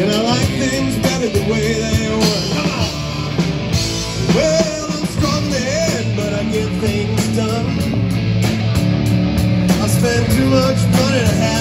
and I like things better the way they were. Come on! Well, I'm strong in the head, but I get things done. I spend too much money to have